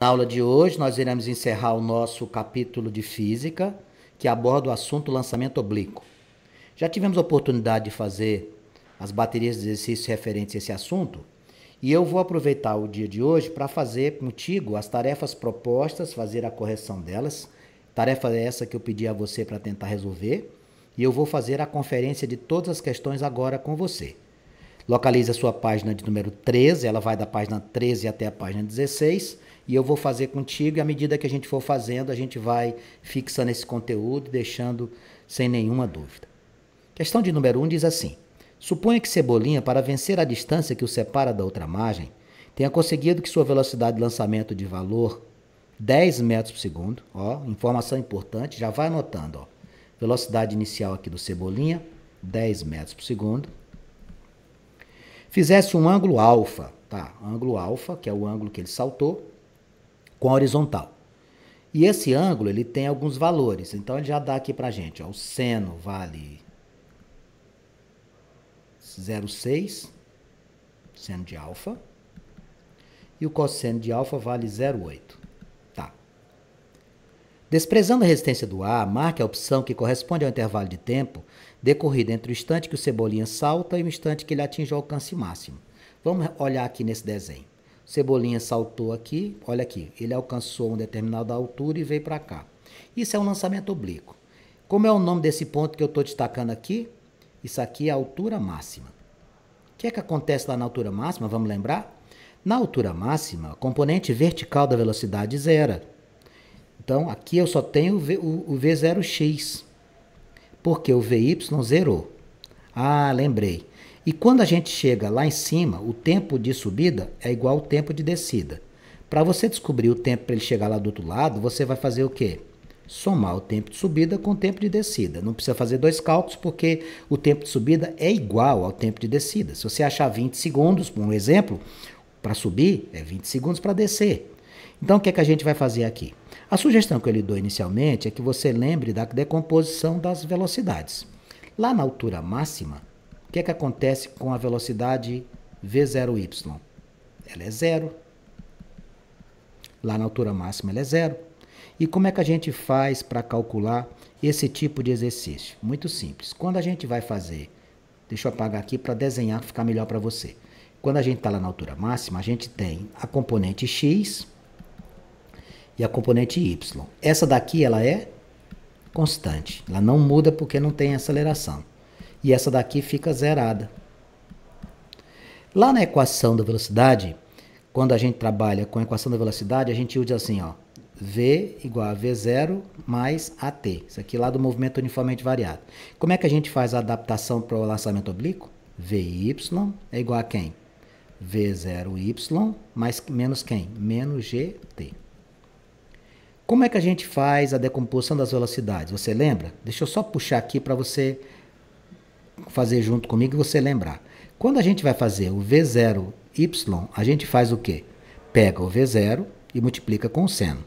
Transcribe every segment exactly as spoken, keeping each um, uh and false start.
Na aula de hoje, nós iremos encerrar o nosso capítulo de Física, que aborda o assunto lançamento oblíquo. Já tivemos a oportunidade de fazer as baterias de exercícios referentes a esse assunto, e eu vou aproveitar o dia de hoje para fazer contigo as tarefas propostas, fazer a correção delas. Tarefa essa que eu pedi a você para tentar resolver, e eu vou fazer a conferência de todas as questões agora com você. Localize a sua página de número treze, ela vai da página treze até a página dezesseis, e eu vou fazer contigo, e à medida que a gente for fazendo, a gente vai fixando esse conteúdo, deixando sem nenhuma dúvida. Questão de número um diz assim: suponha que Cebolinha, para vencer a distância que o separa da outra margem, tenha conseguido que sua velocidade de lançamento de valor dez metros por segundo, ó, informação importante, já vai anotando, ó, velocidade inicial aqui do Cebolinha, dez metros por segundo, fizesse um ângulo alfa, tá? Ângulo alfa, que é o ângulo que ele saltou, com a horizontal. E esse ângulo, ele tem alguns valores, então ele já dá aqui pra gente, ó, o seno vale zero vírgula seis, seno de alfa, e o cosseno de alfa vale zero vírgula oito. Tá. Desprezando a resistência do ar, marque a opção que corresponde ao intervalo de tempo decorrido entre o instante que o Cebolinha salta e o instante que ele atinge o alcance máximo. Vamos olhar aqui nesse desenho. O Cebolinha saltou aqui, olha aqui, ele alcançou uma determinada altura e veio para cá. Isso é um lançamento oblíquo. Como é o nome desse ponto que eu estou destacando aqui? Isso aqui é a altura máxima. O que é que acontece lá na altura máxima? Vamos lembrar? Na altura máxima, a componente vertical da velocidade zera. Então, aqui eu só tenho o V zero x, porque o V Y zerou. Ah, lembrei. E quando a gente chega lá em cima, o tempo de subida é igual ao tempo de descida. Para você descobrir o tempo para ele chegar lá do outro lado, você vai fazer o quê? Somar o tempo de subida com o tempo de descida. Não precisa fazer dois cálculos, porque o tempo de subida é igual ao tempo de descida. Se você achar vinte segundos, por um exemplo, para subir, é vinte segundos para descer. Então, o que é que a gente vai fazer aqui? A sugestão que eu lhe dou inicialmente é que você lembre da decomposição das velocidades. Lá na altura máxima, o que é que acontece com a velocidade V zero Y? Ela é zero. Lá na altura máxima ela é zero. E como é que a gente faz para calcular esse tipo de exercício? Muito simples. Quando a gente vai fazer, deixa eu apagar aqui para desenhar, ficar melhor para você. Quando a gente está lá na altura máxima, a gente tem a componente x e a componente y. Essa daqui ela é constante. Ela não muda porque não tem aceleração. E essa daqui fica zerada. Lá na equação da velocidade, quando a gente trabalha com a equação da velocidade, a gente usa assim, ó, V igual a V zero mais A T. Isso aqui lá do movimento uniformemente variado. Como é que a gente faz a adaptação para o lançamento oblíquo? V Y é igual a quem? V zero Y mais menos quem? Menos G T. Como é que a gente faz a decomposição das velocidades? Você lembra? Deixa eu só puxar aqui para você fazer junto comigo e você lembrar. Quando a gente vai fazer o V zero Y, a gente faz o quê? Pega o V zero e multiplica com o seno.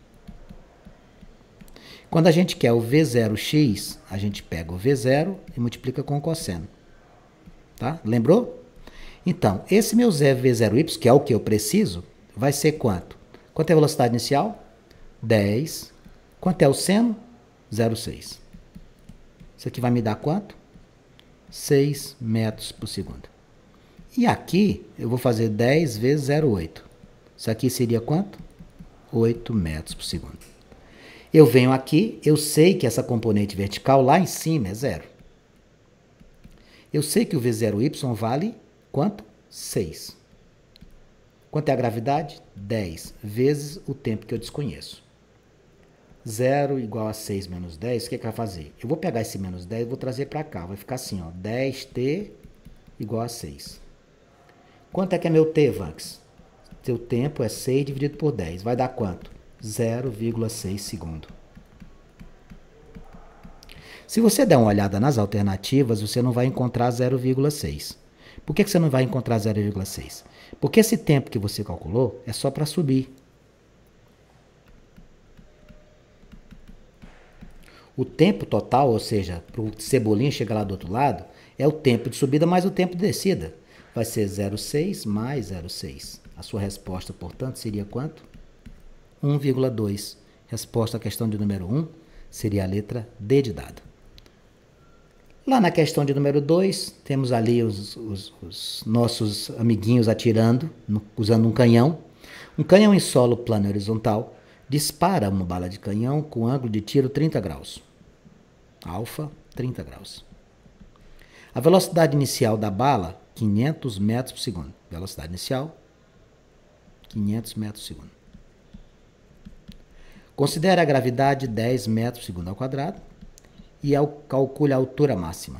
Quando a gente quer o V zero x, a gente pega o V zero e multiplica com o cosseno. Tá? Lembrou? Então, esse meu V zero y, que é o que eu preciso, vai ser quanto? Quanto é a velocidade inicial? dez. Quanto é o seno? zero vírgula seis. Isso aqui vai me dar quanto? seis metros por segundo. E aqui, eu vou fazer dez vezes zero vírgula oito. Isso aqui seria quanto? oito metros por segundo. Eu venho aqui, eu sei que essa componente vertical lá em cima é zero. Eu sei que o V zero y vale quanto? seis. Quanto é a gravidade? dez vezes o tempo que eu desconheço. zero igual a seis menos dez, o que é que vai fazer? Eu vou pegar esse menos dez e vou trazer para cá. Vai ficar assim, ó, dez t igual a seis. Quanto é que é meu t, Vanks? Seu tempo é seis dividido por dez. Vai dar quanto? zero vírgula seis segundo. Se você der uma olhada nas alternativas, você não vai encontrar zero vírgula seis. Por que você não vai encontrar zero vírgula seis? Porque esse tempo que você calculou é só para subir. O tempo total, ou seja, para o Cebolinha chegar lá do outro lado, é o tempo de subida mais o tempo de descida. Vai ser zero vírgula seis mais zero vírgula seis. A sua resposta, portanto, seria quanto? um vírgula dois. Resposta à questão de número um seria a letra D de dado. Lá na questão de número dois, temos ali os, os, os nossos amiguinhos atirando, no, usando um canhão. Um canhão em solo plano e horizontal dispara uma bala de canhão com ângulo de tiro trinta graus. Alfa, trinta graus. A velocidade inicial da bala, quinhentos metros por segundo. Velocidade inicial, quinhentos metros por segundo. Considere a gravidade dez metros por segundo ao quadrado e ao, calcule a altura máxima.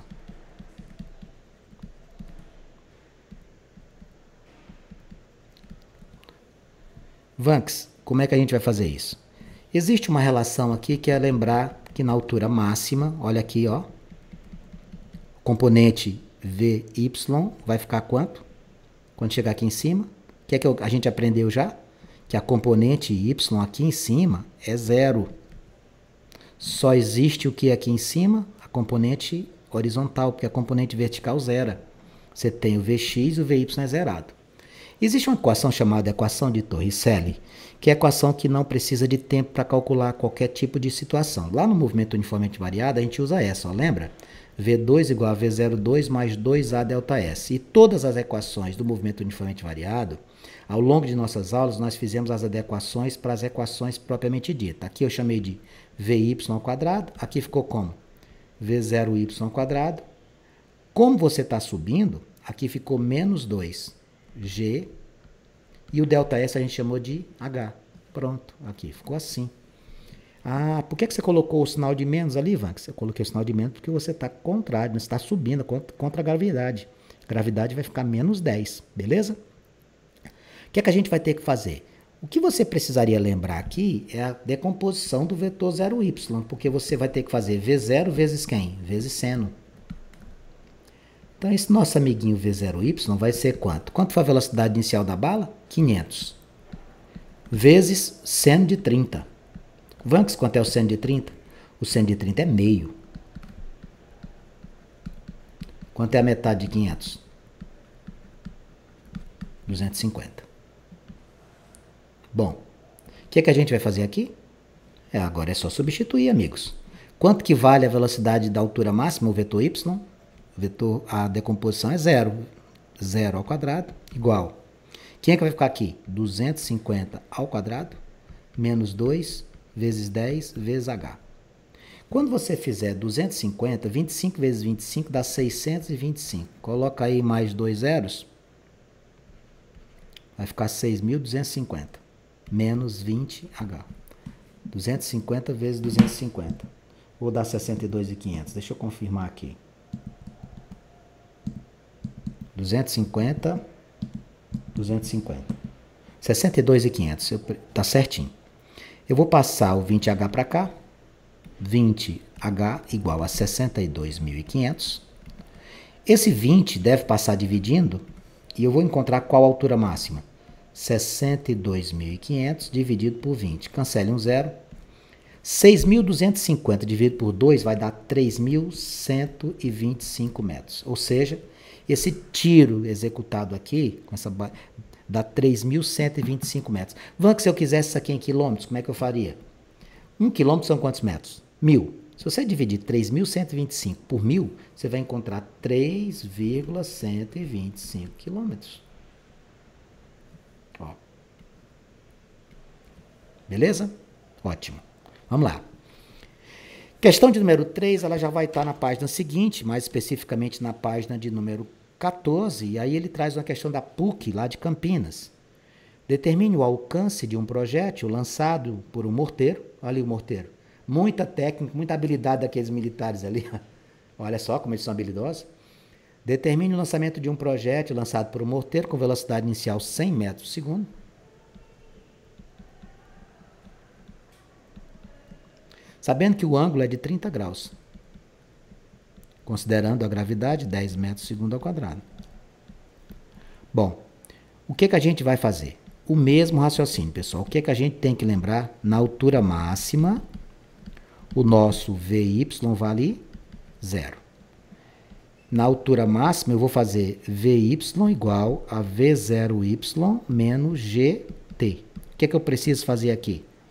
Vanks, como é que a gente vai fazer isso? Existe uma relação aqui que é lembrar que na altura máxima, olha aqui, ó, componente V Y vai ficar quanto? Quando chegar aqui em cima, o que é que a gente aprendeu já? Que a componente Y aqui em cima é zero. Só existe o que aqui em cima? A componente horizontal, porque a componente vertical zera. Você tem o Vx e o Vy é zerado. Existe uma equação chamada equação de Torricelli, que é a equação que não precisa de tempo para calcular qualquer tipo de situação. Lá no movimento uniformemente variado, a gente usa essa, ó, lembra? V dois igual a V zero dois mais dois A delta S. E todas as equações do movimento uniformemente variado, ao longo de nossas aulas, nós fizemos as adequações para as equações propriamente ditas. Aqui eu chamei de Vy ao quadrado, aqui ficou como? V zero Y ao quadrado. Como você está subindo, aqui ficou menos dois G, e o delta S a gente chamou de H. Pronto, aqui, ficou assim. Ah, por que, que você colocou o sinal de menos ali, Vanks? Eu coloquei o sinal de menos porque você está contrário, você está subindo contra, contra a gravidade. A gravidade vai ficar menos dez, beleza? O que é que a gente vai ter que fazer? O que você precisaria lembrar aqui é a decomposição do vetor zero Y, porque você vai ter que fazer V zero vezes quem? Vezes seno. Então, esse nosso amiguinho V zero Y vai ser quanto? Quanto foi a velocidade inicial da bala? quinhentos. Vezes seno de trinta. Vanks, quanto é o seno de trinta? O seno de trinta é meio. Quanto é a metade de quinhentos? duzentos e cinquenta. Bom, o que é que a gente vai fazer aqui? É, agora é só substituir, amigos. Quanto que vale a velocidade da altura máxima, o vetor Y? O vetor, a decomposição é zero. zero ao quadrado igual. Quem é que vai ficar aqui? duzentos e cinquenta ao quadrado menos dois vezes dez vezes H. Quando você fizer duzentos e cinquenta, vinte e cinco vezes vinte e cinco dá seiscentos e vinte e cinco. Coloca aí mais dois zeros. Vai ficar seis mil duzentos e cinquenta menos vinte H. duzentos e cinquenta vezes duzentos e cinquenta. Vou dar sessenta e dois mil e quinhentos. Deixa eu confirmar aqui. duzentos e cinquenta, duzentos e cinquenta. sessenta e dois mil e quinhentos. Tá certinho. Eu vou passar o vinte H para cá. vinte H igual a sessenta e dois mil e quinhentos. Esse vinte deve passar dividindo e eu vou encontrar qual a altura máxima? sessenta e dois mil e quinhentos dividido por vinte. Cancele um zero. seis mil duzentos e cinquenta dividido por dois vai dar três mil cento e vinte e cinco metros. Ou seja, esse tiro executado aqui, com essa dá três mil cento e vinte e cinco metros. Vamos que se eu quisesse isso aqui em quilômetros, como é que eu faria? Um quilômetro são quantos metros? Mil. Se você dividir três mil cento e vinte e cinco por mil, você vai encontrar três vírgula cento e vinte e cinco quilômetros. Ó. Beleza? Ótimo. Vamos lá. Questão de número três, ela já vai estar na página seguinte, mais especificamente na página de número quatorze, e aí ele traz uma questão da P U C, lá de Campinas. Determine o alcance de um projétil lançado por um morteiro. Olha ali o morteiro. Muita técnica, muita habilidade daqueles militares ali. Olha só como eles são habilidosos. Determine o lançamento de um projétil lançado por um morteiro com velocidade inicial cem metros por segundo. Sabendo que o ângulo é de trinta graus. Considerando a gravidade, dez metros por segundo ao quadrado. Bom, o que, que a gente vai fazer? O mesmo raciocínio, pessoal. O que, que a gente tem que lembrar? Na altura máxima, o nosso Vy vale zero. Na altura máxima, eu vou fazer Vy igual a V zero Y menos Gt. O que, que eu preciso fazer aqui?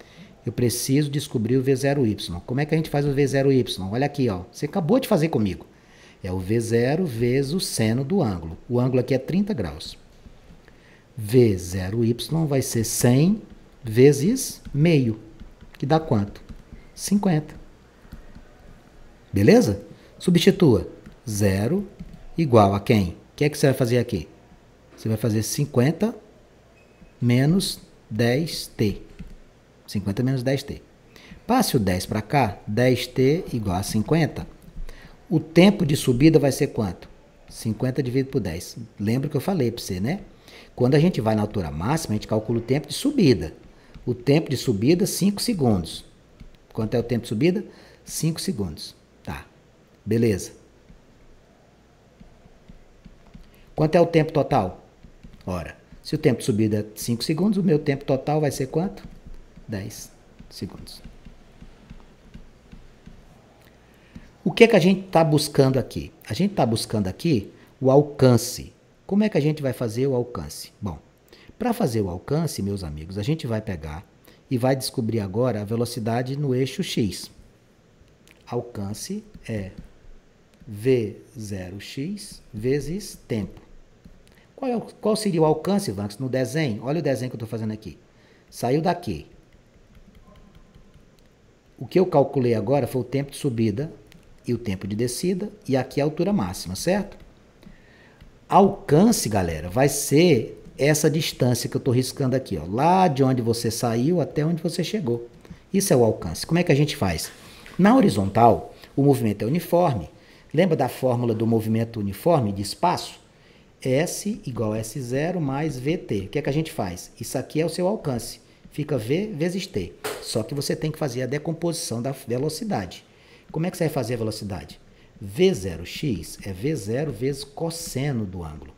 Eu preciso descobrir o V zero Y. Como é que a gente faz o V zero Y? Olha aqui, ó. Você acabou de fazer comigo. É o V zero vezes o seno do ângulo. O ângulo aqui é trinta graus. V zero Y vai ser cem vezes meio, que dá quanto? cinquenta. Beleza? Substitua. zero igual a quem? O que é que você vai fazer aqui? Você vai fazer cinquenta menos dez t. cinquenta menos dez t. Passe o dez para cá, dez t igual a cinquenta. O tempo de subida vai ser quanto? cinquenta dividido por dez. Lembra que eu falei para você, né? Quando a gente vai na altura máxima, a gente calcula o tempo de subida. O tempo de subida, cinco segundos. Quanto é o tempo de subida? cinco segundos. Tá. Beleza. Quanto é o tempo total? Ora, se o tempo de subida é cinco segundos, o meu tempo total vai ser quanto? dez segundos. O que é que a gente está buscando aqui? A gente está buscando aqui o alcance. Como é que a gente vai fazer o alcance? Bom, para fazer o alcance, meus amigos, a gente vai pegar e vai descobrir agora a velocidade no eixo x. Alcance é V zero x vezes tempo. Qual, é o, qual seria o alcance, Vanks, no desenho? Olha o desenho que eu estou fazendo aqui. Saiu daqui. O que eu calculei agora foi o tempo de subida e o tempo de descida, e aqui a altura máxima, certo? Alcance, galera, vai ser essa distância que eu estou riscando aqui, ó, lá de onde você saiu até onde você chegou. Isso é o alcance. Como é que a gente faz? Na horizontal, o movimento é uniforme. Lembra da fórmula do movimento uniforme de espaço? S igual a S zero mais V T. O que é que a gente faz? Isso aqui é o seu alcance. Fica V vezes T. Só que você tem que fazer a decomposição da velocidade. Como é que você vai fazer a velocidade? V zero x é V zero vezes cosseno do ângulo.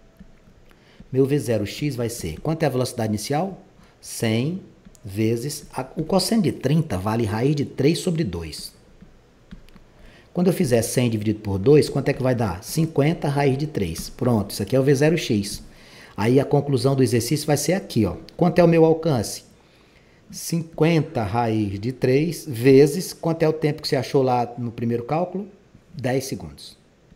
Meu V zero x vai ser, quanto é a velocidade inicial? cem vezes, a, o cosseno de trinta vale raiz de três sobre dois. Quando eu fizer cem dividido por dois, quanto é que vai dar? cinquenta raiz de três. Pronto, isso aqui é o V zero x. Aí a conclusão do exercício vai ser aqui, ó. Quanto é o meu alcance? cinquenta raiz de três vezes, quanto é o tempo que você achou lá no primeiro cálculo? dez segundos.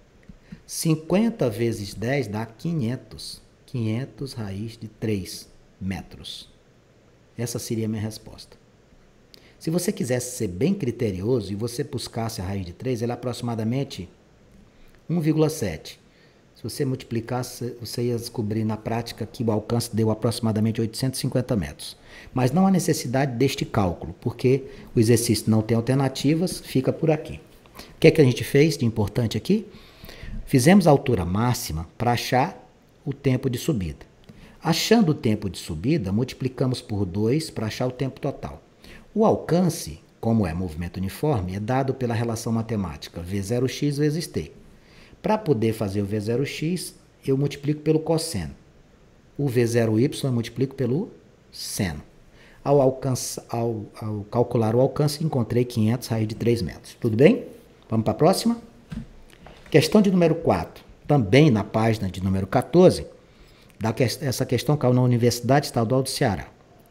cinquenta vezes dez dá quinhentos. quinhentos raiz de três metros. Essa seria a minha resposta. Se você quisesse ser bem criterioso e você buscasse a raiz de três, ela é aproximadamente um vírgula sete. Se você multiplicasse, você ia descobrir na prática que o alcance deu aproximadamente oitocentos e cinquenta metros. Mas não há necessidade deste cálculo, porque o exercício não tem alternativas, fica por aqui. O que é que a gente fez de importante aqui? Fizemos a altura máxima para achar o tempo de subida. Achando o tempo de subida, multiplicamos por dois para achar o tempo total. O alcance, como é movimento uniforme, é dado pela relação matemática V zero x vezes T. Para poder fazer o V zero x, eu multiplico pelo cosseno. O V zero y eu multiplico pelo seno. Ao, alcance, ao, ao calcular o alcance, encontrei quinhentos raiz de três metros. Tudo bem? Vamos para a próxima? Questão de número quatro. Também na página de número quatorze, da que, essa questão caiu na Universidade Estadual do Ceará.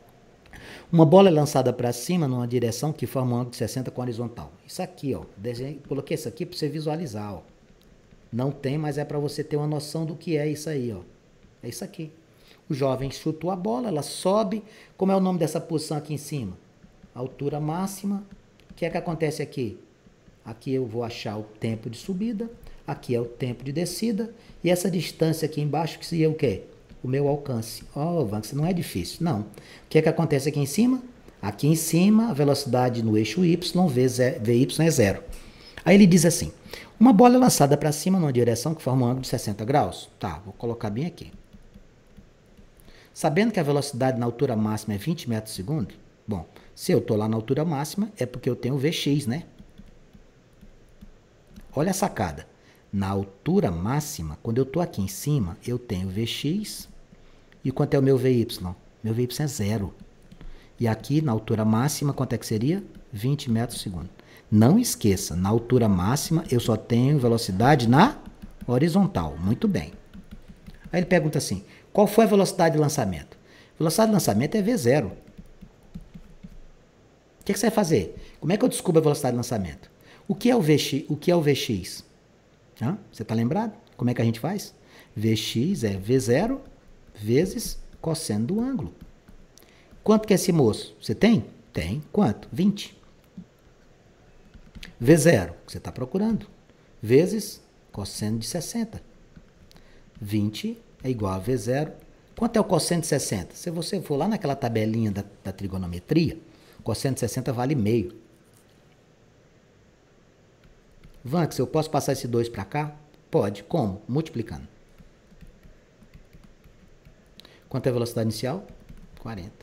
Uma bola é lançada para cima numa direção que forma um ângulo de sessenta com a horizontal. Isso aqui, ó. Desenho, coloquei isso aqui para você visualizar, ó. Não tem, mas é para você ter uma noção do que é isso aí, ó. É isso aqui. O jovem chutou a bola, ela sobe. Como é o nome dessa posição aqui em cima? Altura máxima. O que é que acontece aqui? Aqui eu vou achar o tempo de subida. Aqui é o tempo de descida. E essa distância aqui embaixo, que seria o quê? O meu alcance. Oh, Vanks, não é difícil. Não. O que é que acontece aqui em cima? Aqui em cima, a velocidade no eixo Y, Vy é zero. Aí ele diz assim, uma bola é lançada para cima numa direção que forma um ângulo de sessenta graus. Tá, vou colocar bem aqui. Sabendo que a velocidade na altura máxima é vinte metros por segundo, bom, se eu estou lá na altura máxima, é porque eu tenho Vx, né? Olha a sacada. Na altura máxima, quando eu estou aqui em cima, eu tenho Vx. E quanto é o meu Vy? Meu Vy é zero. E aqui, na altura máxima, quanto é que seria? vinte metros por segundo. Não esqueça, na altura máxima, eu só tenho velocidade na horizontal. Muito bem. Aí ele pergunta assim, qual foi a velocidade de lançamento? Velocidade de lançamento é V zero. O que, que você vai fazer? Como é que eu descubro a velocidade de lançamento? O que é o V X? O que é o V X? Hã? Você está lembrado? Como é que a gente faz? V X é V zero vezes cosseno do ângulo. Quanto que é esse moço? Você tem? Tem. Quanto? vinte. V zero, que você está procurando, vezes cosseno de sessenta. vinte é igual a V zero. Quanto é o cosseno de sessenta? Se você for lá naquela tabelinha da, da trigonometria, o cosseno de sessenta vale meio. Vanx, eu posso passar esse dois para cá? Pode. Como? Multiplicando. Quanto é a velocidade inicial? quarenta.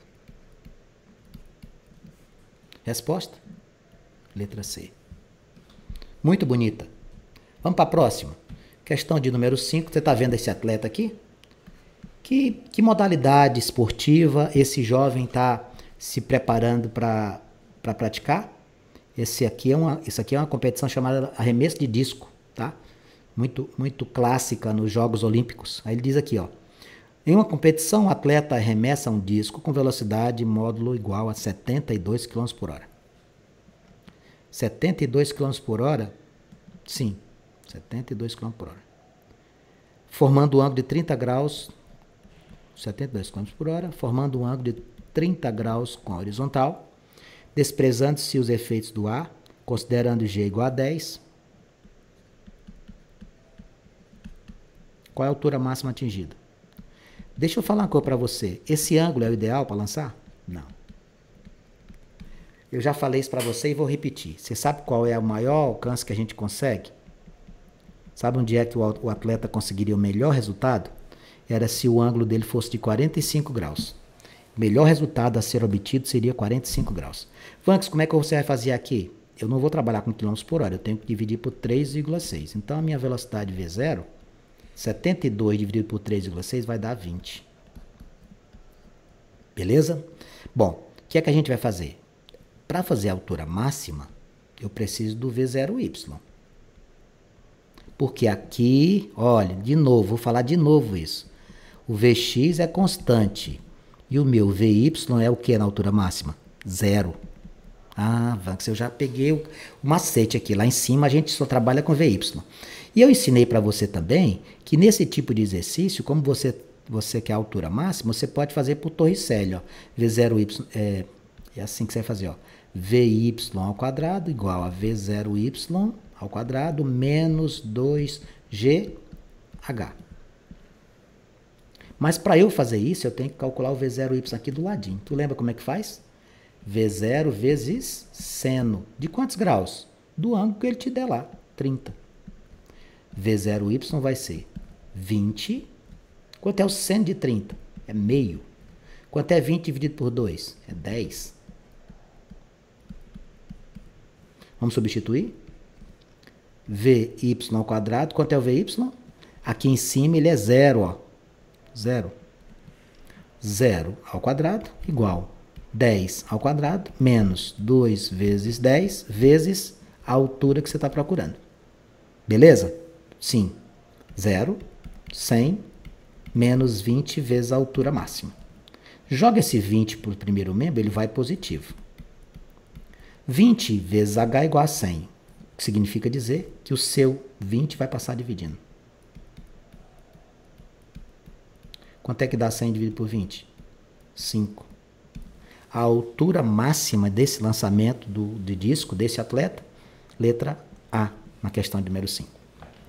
Resposta? Letra C. Muito bonita. Vamos para a próxima. Questão de número cinco. Você está vendo esse atleta aqui? Que, que modalidade esportiva esse jovem está se preparando para pra praticar? Esse aqui, é uma, isso aqui é uma competição chamada arremesso de disco, tá? Muito, muito clássica nos Jogos Olímpicos. Aí ele diz aqui, ó. Em uma competição, o atleta arremessa um disco com velocidade módulo igual a setenta e dois quilômetros por hora. setenta e dois quilômetros por hora? Sim, setenta e dois quilômetros por hora. Formando um ângulo de trinta graus, setenta e dois quilômetros por hora, formando um ângulo de trinta graus com a horizontal, desprezando-se os efeitos do ar, considerando G igual a dez. Qual é a altura máxima atingida? Deixa eu falar uma coisa para você. Esse ângulo é o ideal para lançar? Não. Eu já falei isso para você e vou repetir. Você sabe qual é o maior alcance que a gente consegue? Sabe onde é que o atleta conseguiria o melhor resultado? Era se o ângulo dele fosse de quarenta e cinco graus. O melhor resultado a ser obtido seria quarenta e cinco graus. Vanx, como é que você vai fazer aqui? Eu não vou trabalhar com quilômetros por hora, eu tenho que dividir por três vírgula seis. Então, a minha velocidade V zero, setenta e dois dividido por três vírgula seis vai dar vinte. Beleza? Bom, o que é que a gente vai fazer? Para fazer a altura máxima, eu preciso do V zero Y. Porque aqui, olha, de novo, vou falar de novo isso. O V X é constante. E o meu V Y é o que na altura máxima? Zero. Ah, Vanx, eu já peguei o, o macete aqui. Lá em cima a gente só trabalha com V Y. E eu ensinei para você também que nesse tipo de exercício, como você, você quer a altura máxima, você pode fazer por Torricelli. Ó. V zero Y, é, é assim que você vai fazer. Ó. V Y ao quadrado igual a V zero Y ao quadrado menos dois G H. Mas para eu fazer isso, eu tenho que calcular o V zero Y aqui do ladinho. Tu lembra como é que faz? V zero vezes seno. De quantos graus? Do ângulo que ele te der lá, trinta. V zero Y vai ser vinte. Quanto é o seno de trinta? É meio. Quanto é vinte dividido por dois? É dez. Vamos substituir? V Y ao quadrado. Quanto é o V Y? Aqui em cima ele é zero, ó. Zero. Zero ao quadrado igual dez ao quadrado menos dois vezes dez vezes a altura que você está procurando. Beleza? Sim. Zero, cem, menos vinte vezes a altura máxima. Joga esse vinte para o primeiro membro, ele vai positivo. vinte vezes H igual a cem. O que significa dizer que o seu vinte vai passar dividindo. Quanto é que dá cem dividido por vinte? cinco. A altura máxima desse lançamento do, de disco, desse atleta, letra A, na questão de número cinco.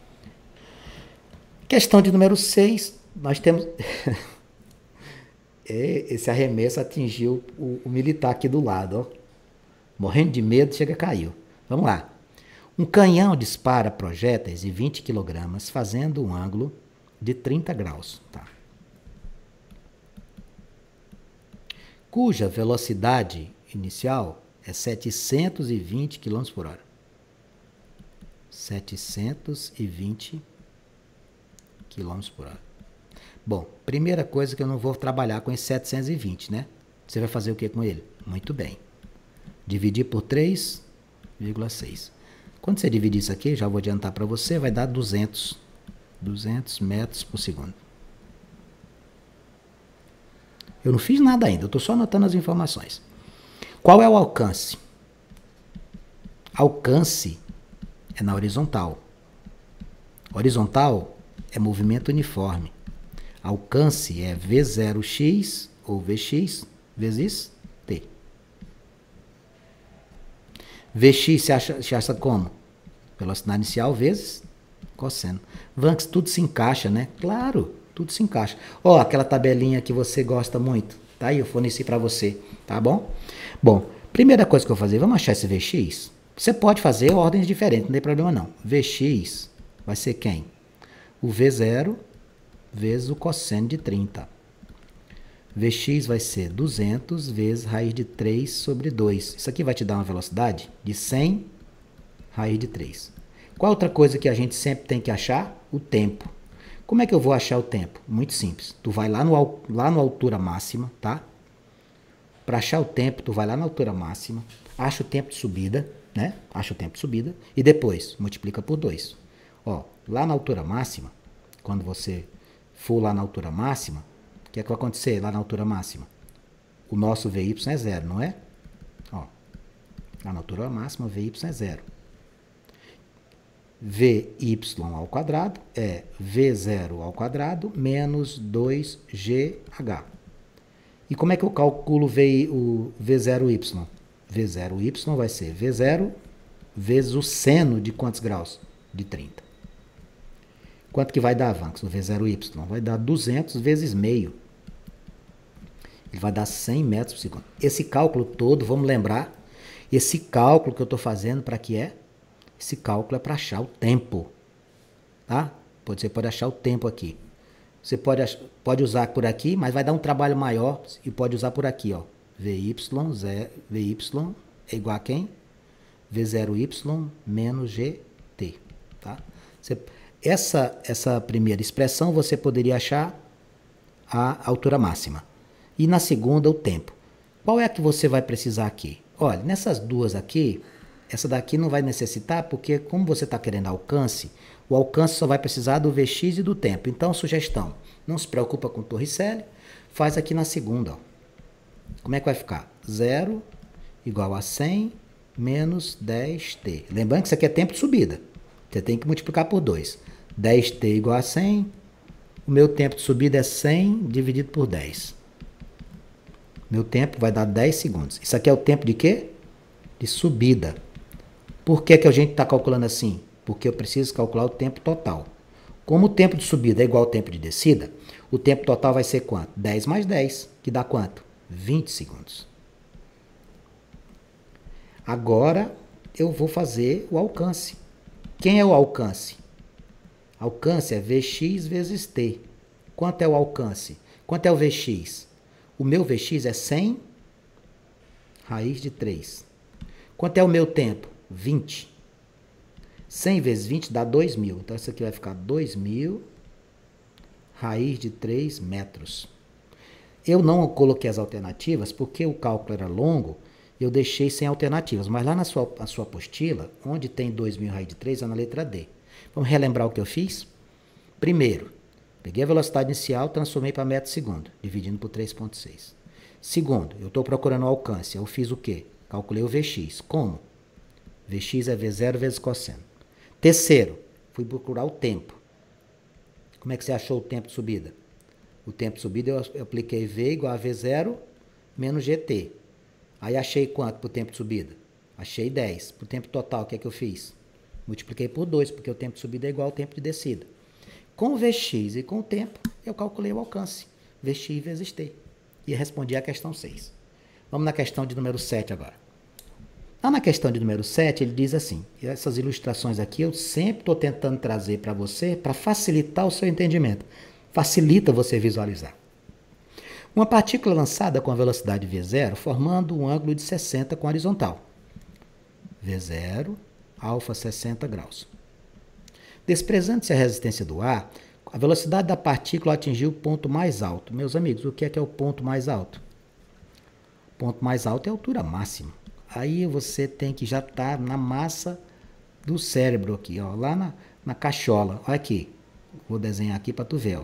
Questão de número seis, nós temos... Esse arremesso atingiu o, o militar aqui do lado, ó. Morrendo de medo, chega caiu. Vamos lá. Um canhão dispara projéteis de vinte quilogramas, fazendo um ângulo de trinta graus. Tá. Cuja velocidade inicial é setecentos e vinte quilômetros por hora. setecentos e vinte quilômetros por hora. Bom, primeira coisa que eu não vou trabalhar com esse setecentos e vinte, né? Você vai fazer o que com ele? Muito bem. Dividir por três vírgula seis. Quando você dividir isso aqui, já vou adiantar para você, vai dar duzentos. duzentos metros por segundo. Eu não fiz nada ainda, eu estou só anotando as informações. Qual é o alcance? Alcance é na horizontal. Horizontal é movimento uniforme. Alcance é V zero x ou Vx vezes T. Vx se acha, se acha como? Velocidade inicial vezes cosseno. Vanks, tudo se encaixa, né? Claro, tudo se encaixa. Ó, aquela tabelinha que você gosta muito. Tá aí, eu forneci para você, tá bom? Bom, primeira coisa que eu vou fazer, vamos achar esse Vx? Você pode fazer ordens diferentes, não tem problema não. Vx vai ser quem? O V zero vezes o cosseno de trinta. Vx vai ser duzentos vezes raiz de três sobre dois. Isso aqui vai te dar uma velocidade de cem raiz de três. Qual outra coisa que a gente sempre tem que achar? O tempo. Como é que eu vou achar o tempo? Muito simples. Tu vai lá no, lá na altura máxima, tá? Para achar o tempo, tu vai lá na altura máxima, acha o tempo de subida, né? Acha o tempo de subida e depois multiplica por dois. Ó, lá na altura máxima, quando você for lá na altura máxima, o que é que vai acontecer lá na altura máxima? O nosso Vy é zero, não é? Ó, lá na altura máxima, Vy é zero. Vy ao quadrado é V zero ao quadrado menos dois G H. E como é que eu calculo o V zero y? V zero y vai ser V zero vezes o seno de quantos graus? De trinta. Quanto que vai dar, Vanks, o V zero y? Vai dar duzentos vezes meio. Ele vai dar cem metros por segundo. Esse cálculo todo, vamos lembrar, esse cálculo que eu estou fazendo, para que é? Esse cálculo é para achar o tempo. Tá? Você pode achar o tempo aqui. Você pode, pode usar por aqui, mas vai dar um trabalho maior e pode usar por aqui. Ó. Vy, zero, Vy é igual a quem? V zero y menos gt. Tá? Você, essa, essa primeira expressão você poderia achar a altura máxima. E na segunda, o tempo. Qual é a que você vai precisar aqui? Olha, nessas duas aqui, essa daqui não vai necessitar, porque como você está querendo alcance, o alcance só vai precisar do Vx e do tempo. Então, sugestão, não se preocupa com Torricelli, faz aqui na segunda. Ó. Como é que vai ficar? zero igual a cem menos dez t. Lembrando que isso aqui é tempo de subida. Você tem que multiplicar por dois. dez t igual a cem. O meu tempo de subida é cem dividido por dez. Meu tempo vai dar dez segundos. Isso aqui é o tempo de quê? De subida. Por que, que a gente está calculando assim? Porque eu preciso calcular o tempo total. Como o tempo de subida é igual ao tempo de descida, o tempo total vai ser quanto? dez mais dez, que dá quanto? vinte segundos. Agora eu vou fazer o alcance. Quem é o alcance? Alcance é Vx vezes t. Quanto é o alcance? Quanto é o Vx? O meu Vx é cem raiz de três. Quanto é o meu tempo? vinte. cem vezes vinte dá dois mil. Então, isso aqui vai ficar dois mil raiz de três metros. Eu não coloquei as alternativas porque o cálculo era longo, eu deixei sem alternativas. Mas lá na sua, na sua apostila, onde tem dois mil raiz de três, é na letra D. Vamos relembrar o que eu fiz? Primeiro, peguei a velocidade inicial, transformei para metro segundo, dividindo por três vírgula seis. Segundo, eu estou procurando o alcance. Eu fiz o quê? Calculei o Vx. Como? Vx é V zero vezes cosseno. Terceiro, fui procurar o tempo. Como é que você achou o tempo de subida? O tempo de subida eu, eu apliquei V igual a V zero menos gt. Aí achei quanto para o tempo de subida? Achei dez. Para o tempo total, o que é que eu fiz? Multipliquei por dois, porque o tempo de subida é igual ao tempo de descida. Com o Vx e com o tempo, eu calculei o alcance. Vx vezes t. E respondi a questão seis. Vamos na questão de número sete agora. Lá na questão de número sete, ele diz assim, e essas ilustrações aqui eu sempre estou tentando trazer para você para facilitar o seu entendimento. Facilita você visualizar. Uma partícula lançada com a velocidade V zero, formando um ângulo de sessenta com a horizontal. V zero, alfa sessenta graus. Desprezando-se a resistência do ar, a velocidade da partícula atingiu o ponto mais alto. Meus amigos, o que é que é o ponto mais alto? O ponto mais alto é a altura máxima. Aí você tem que já estar tá na massa do cérebro aqui, ó, lá na, na cachola. Olha aqui. Vou desenhar aqui para tu ver. Ó.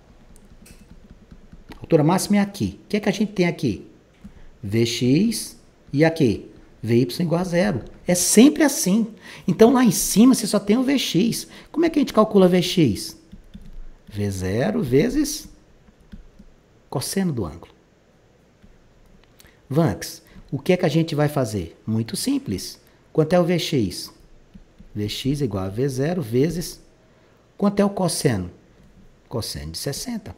A altura máxima é aqui. O que é que a gente tem aqui? Vx E aqui? Vy igual a zero. É sempre assim. Então, lá em cima, você só tem o Vx. Como é que a gente calcula Vx? V zero vezes cosseno do ângulo. Vanks, o que é que a gente vai fazer? Muito simples. Quanto é o Vx? Vx igual a V zero vezes... Quanto é o cosseno? Cosseno de sessenta.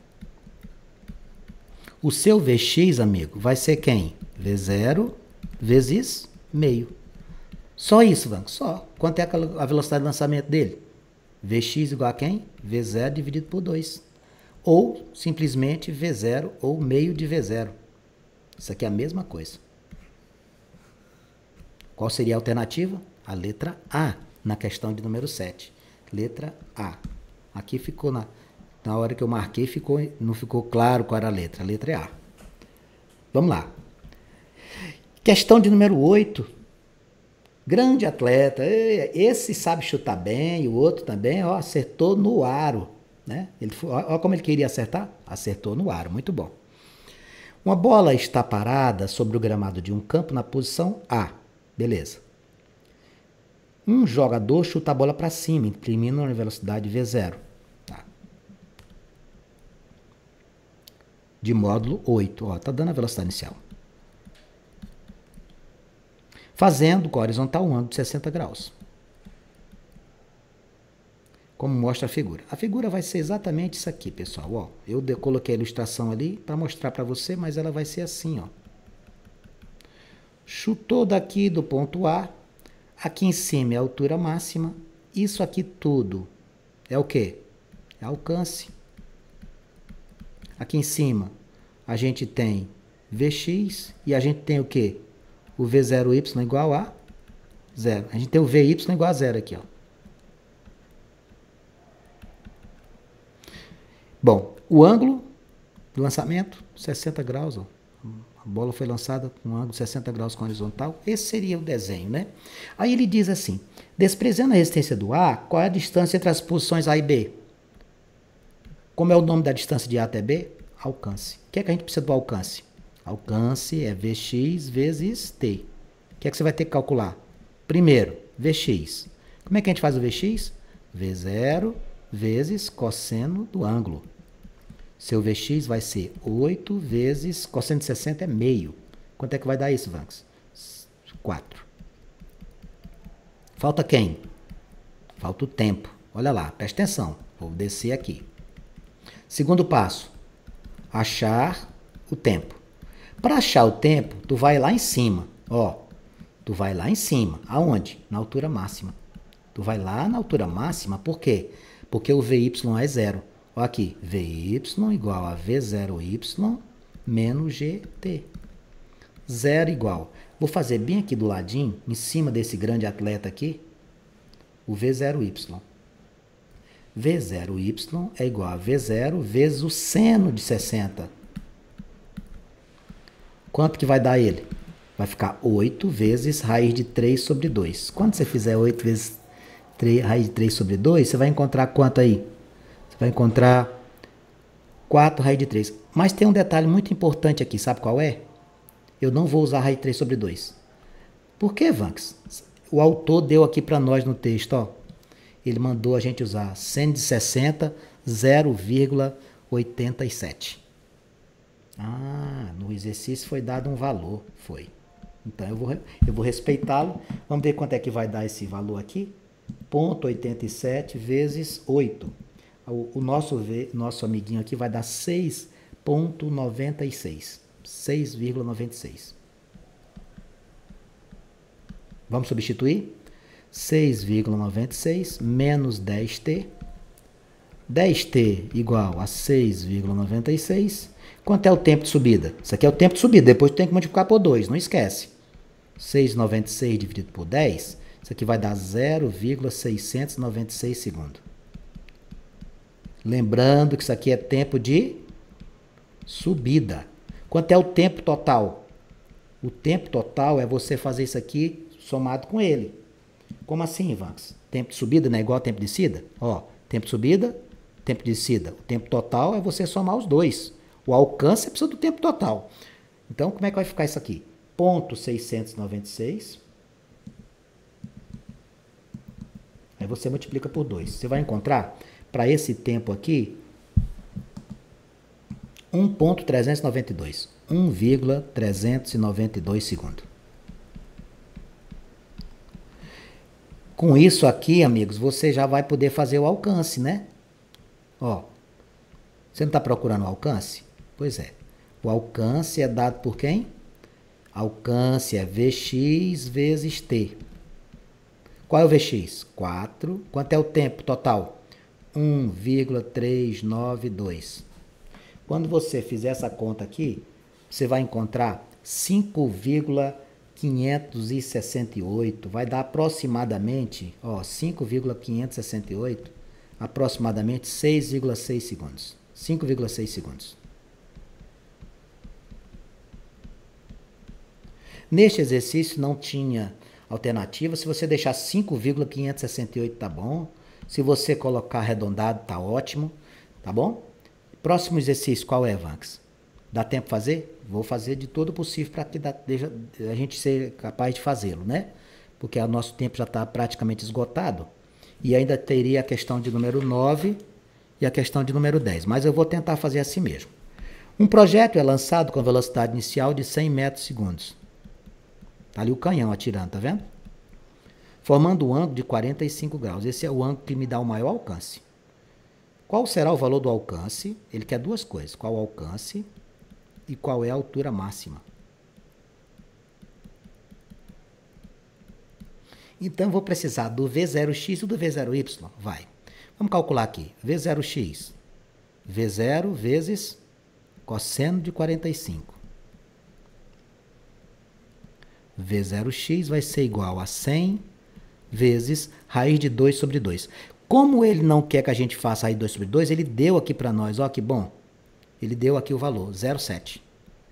O seu Vx, amigo, vai ser quem? V zero vezes meio. Só isso, Vanks, só. Quanto é a velocidade de lançamento dele? Vx igual a quem? V zero dividido por dois. Ou, simplesmente, V zero ou meio de V zero. Isso aqui é a mesma coisa. Qual seria a alternativa? A letra A, na questão de número sete. Letra A. Aqui ficou, na, na hora que eu marquei, ficou, não ficou claro qual era a letra. A letra é A. Vamos lá. Questão de número oito. Grande atleta. Esse sabe chutar bem, o outro também, ó, acertou no aro. Né? Ele, ó, ó como ele queria acertar. Acertou no aro, muito bom. Uma bola está parada sobre o gramado de um campo na posição A. Beleza. Um jogador chuta a bola para cima, imprimindo uma velocidade V zero. Tá. De módulo oito. Ó, tá dando a velocidade inicial. Fazendo com a horizontal um ângulo de sessenta graus. Como mostra a figura. A figura vai ser exatamente isso aqui, pessoal. Ó, eu coloquei a ilustração ali para mostrar para você, mas ela vai ser assim, ó. Chutou daqui do ponto A. Aqui em cima é a altura máxima. Isso aqui tudo é o quê? É alcance. Aqui em cima a gente tem Vx e a gente tem o quê? O V zero Y igual a zero. A gente tem o Vy igual a zero aqui, ó. Bom, o ângulo do lançamento, sessenta graus, ó. A bola foi lançada com um ângulo de sessenta graus com horizontal. Esse seria o desenho, né? Aí ele diz assim, desprezando a resistência do A, qual é a distância entre as posições A e B? Como é o nome da distância de A até B? Alcance. O que é que a gente precisa do alcance? Alcance é Vx vezes T. O que é que você vai ter que calcular? Primeiro, Vx. Como é que a gente faz o Vx? V zero vezes cosseno do ângulo. Seu Vx vai ser oito vezes cosseno de sessenta é meio. Quanto é que vai dar isso, Vanks? quatro. Falta quem? Falta o tempo. Olha lá, presta atenção. Vou descer aqui. Segundo passo. Achar o tempo. Para achar o tempo, tu vai lá em cima. Ó, tu vai lá em cima. Aonde? Na altura máxima. Tu vai lá na altura máxima, por quê? Porque o Vy é zero. Olha aqui, Vy igual a V zero Y menos Gt. Zero igual. Vou fazer bem aqui do ladinho, em cima desse grande atleta aqui, o V zero Y. V zero Y é igual a V zero vezes o seno de sessenta. Quanto que vai dar ele? Vai ficar oito vezes raiz de três sobre dois. Quando você fizer oito vezes três, raiz de três sobre dois, você vai encontrar quanto aí? Você vai encontrar quatro raiz de três. Mas tem um detalhe muito importante aqui, sabe qual é? Eu não vou usar raiz de três sobre dois. Por que, Vanks? O autor deu aqui para nós no texto, ó. Ele mandou a gente usar seno de sessenta, zero vírgula oitenta e sete. Ah, no exercício foi dado um valor, foi. Então eu vou, eu vou respeitá-lo. Vamos ver quanto é que vai dar esse valor aqui. zero vírgula oitenta e sete vezes oito. O, o nosso, nosso amiguinho aqui vai dar seis vírgula noventa e seis. seis vírgula noventa e seis. Vamos substituir? seis vírgula noventa e seis menos dez t. dez t igual a seis vírgula noventa e seis. Quanto é o tempo de subida? Isso aqui é o tempo de subida. Depois tem que multiplicar por dois, não esquece. seis vírgula noventa e seis dividido por dez, isso aqui vai dar zero vírgula seiscentos e noventa e seis segundos. Lembrando que isso aqui é tempo de subida. Quanto é o tempo total? O tempo total é você fazer isso aqui somado com ele. Como assim, Vanks? Tempo de subida não é igual a tempo de descida? Ó, tempo de subida, tempo de descida. O tempo total é você somar os dois. O alcance precisa do tempo total. Então, como é que vai ficar isso aqui? ponto seiscentos e noventa e seis. Aí você multiplica por dois. Você vai encontrar, para esse tempo aqui, um ponto trezentos e noventa e dois. um vírgula trezentos e noventa e dois segundos. Com isso aqui, amigos, você já vai poder fazer o alcance, né? Ó, você não está procurando o alcance? Pois é. O alcance é dado por quem? Alcance é V x vezes T. Qual é o V x? quatro. Quanto é o tempo total? um vírgula trezentos e noventa e dois. Quando você fizer essa conta aqui, você vai encontrar cinco vírgula quinhentos e sessenta e oito. Vai dar aproximadamente, ó, cinco vírgula quinhentos e sessenta e oito, aproximadamente seis vírgula seis segundos. cinco vírgula seis segundos. Neste exercício não tinha alternativa. Se você deixar cinco vírgula quinhentos e sessenta e oito, tá bom. Se você colocar arredondado, tá ótimo. Tá bom? Próximo exercício, qual é, Vanks? Dá tempo fazer? Vou fazer de todo o possível para que dá, deixa, a gente ser capaz de fazê-lo, né? Porque o nosso tempo já está praticamente esgotado. E ainda teria a questão de número nove e a questão de número dez. Mas eu vou tentar fazer assim mesmo. Um projétil é lançado com a velocidade inicial de cem metros por segundo. Tá ali o canhão atirando, tá vendo? Formando um ângulo de quarenta e cinco graus. Esse é o ângulo que me dá o maior alcance. Qual será o valor do alcance? Ele quer duas coisas. Qual o alcance e qual é a altura máxima? Então, vou precisar do V zero x e do V zero y. Vai. Vamos calcular aqui. V zero x. V zero vezes cosseno de quarenta e cinco. V zero x vai ser igual a cem vezes raiz de dois sobre dois. Como ele não quer que a gente faça raiz de dois sobre dois, ele deu aqui para nós, ó que bom. Ele deu aqui o valor, zero vírgula sete.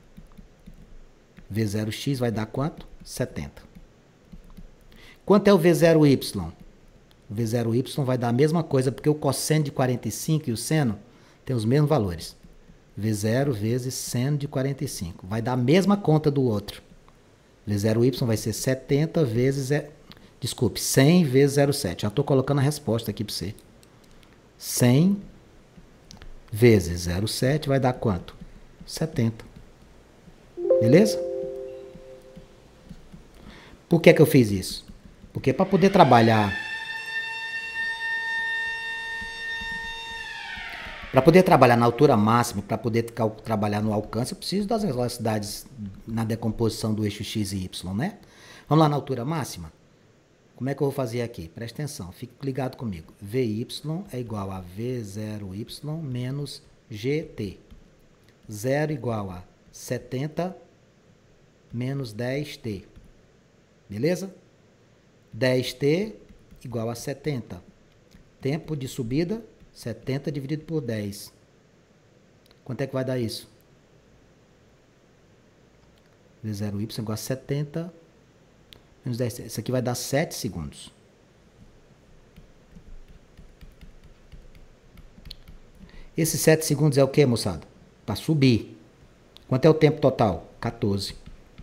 V zero x vai dar quanto? setenta. Quanto é o V zero y? O V zero y vai dar a mesma coisa, porque o cosseno de quarenta e cinco e o seno tem os mesmos valores. V zero vezes seno de quarenta e cinco. Vai dar a mesma conta do outro. V zero y vai ser setenta vezes... Desculpe, cem vezes zero vírgula sete. Já estou colocando a resposta aqui para você. cem vezes zero vírgula sete vai dar quanto? setenta. Beleza? Por que que eu fiz isso? Porque para poder trabalhar... Para poder trabalhar na altura máxima, para poder trabalhar no alcance, eu preciso das velocidades na decomposição do eixo x e y, né? Vamos lá na altura máxima? Como é que eu vou fazer aqui? Presta atenção, fique ligado comigo. Vy é igual a V zero y menos gt. zero igual a setenta menos dez t. Beleza? dez t igual a setenta. Tempo de subida, setenta dividido por dez. Quanto é que vai dar isso? V zero y igual a setenta menos dez. Isso aqui vai dar sete segundos. Esses sete segundos é o que, moçada? Para subir. Quanto é o tempo total? quatorze.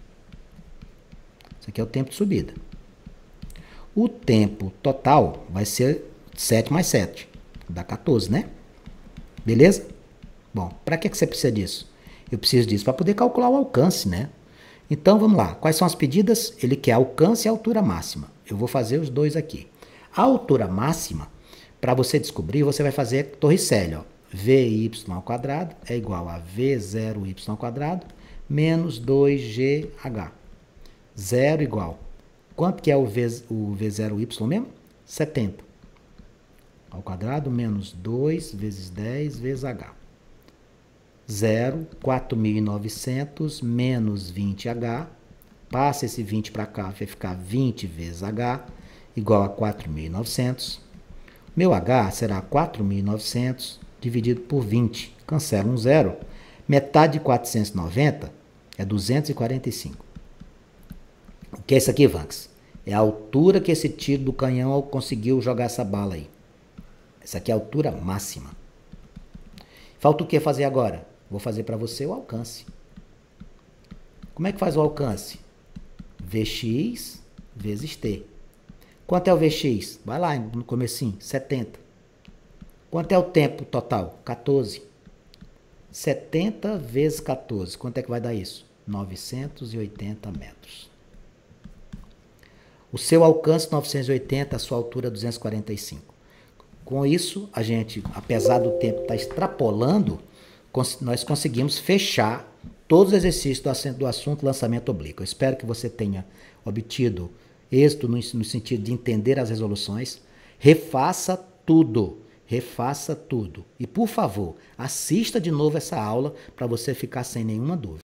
Isso aqui é o tempo de subida. O tempo total vai ser sete mais sete. Dá quatorze, né? Beleza? Bom, para que que você precisa disso? Eu preciso disso para poder calcular o alcance, né? Então, vamos lá. Quais são as medidas? Ele quer alcance e altura máxima. Eu vou fazer os dois aqui. A altura máxima, para você descobrir, você vai fazer Torricelli, ó. Vy ao quadrado é igual a V zero y ao quadrado menos dois G H. Zero igual. Quanto que é o, v, o V zero y mesmo? setenta. Ao quadrado menos dois vezes dez vezes H. Zero, quatro mil e novecentos menos vinte H. Passa esse vinte para cá, vai ficar vinte vezes H igual a quatro mil e novecentos. Meu H será quatro mil e novecentos dividido por vinte. Cancela um zero. Metade de quatrocentos e noventa é duzentos e quarenta e cinco. O que é isso aqui, Vanks? É a altura que esse tiro do canhão conseguiu jogar essa bala aí. Essa aqui é a altura máxima. Falta o que fazer agora? Vou fazer para você o alcance. Como é que faz o alcance? V x vezes t. Quanto é o V X? Vai lá no comecinho, setenta. Quanto é o tempo total? quatorze. setenta vezes quatorze. Quanto é que vai dar isso? novecentos e oitenta metros. O seu alcance novecentos e oitenta, a sua altura duzentos e quarenta e cinco. Com isso, a gente, apesar do tempo estar extrapolando, nós conseguimos fechar todos os exercícios do assunto lançamento oblíquo. Eu espero que você tenha obtido êxito no, no sentido de entender as resoluções. Refaça tudo, refaça tudo. E, por favor, assista de novo essa aula para você ficar sem nenhuma dúvida.